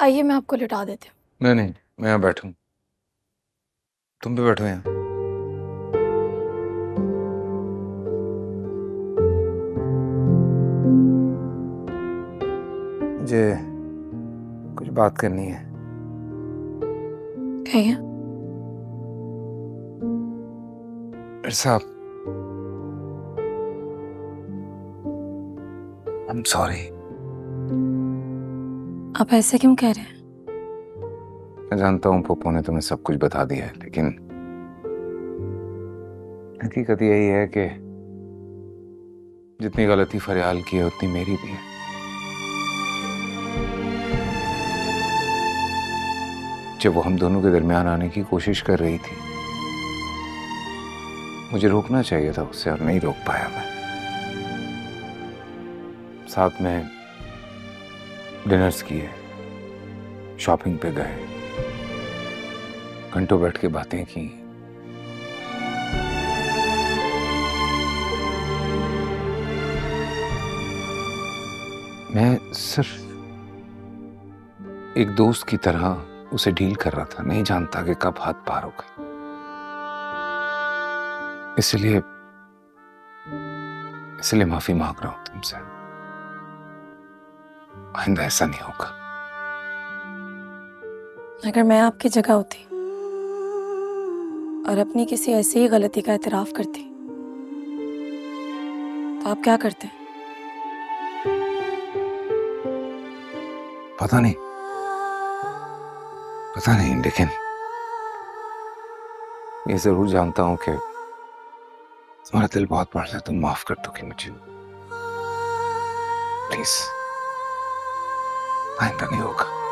आइए मैं आपको लिटा देती हूँ। नहीं नहीं, मैं यहाँ बैठूं, तुम भी बैठो यहाँ। मुझे कुछ बात करनी है। कहिए। साहब, आई एम सॉरी। आप ऐसे क्यों कह रहे हैं? मैं जानता हूँ पप्पू ने तुम्हें सब कुछ बता दिया है, लेकिन हकीकत यही है कि जितनी गलती फरियाल की है उतनी मेरी भी है। जब वो हम दोनों के दरमियान आने की कोशिश कर रही थी, मुझे रोकना चाहिए था उससे, और नहीं रोक पाया मैं। साथ में डिनर्स किए, शॉपिंग पे गए, घंटों बैठ के बातें की। मैं सिर्फ एक दोस्त की तरह उसे डील कर रहा था, नहीं जानता कि कब हाथ पार हो गए। इसलिए इसलिए माफी मांग रहा हूं तुमसे। आइंदा ऐसा नहीं होगा। अगर मैं आपकी जगह होती और अपनी किसी ऐसी ही गलती का एतराफ करती तो आप क्या करते? पता नहीं, पता नहीं, लेकिन ये जरूर जानता हूं कि तुम्हारा दिल बहुत बड़ा है। तुम माफ कर दोगे मुझे, प्लीज। आइंदा नहीं होगा।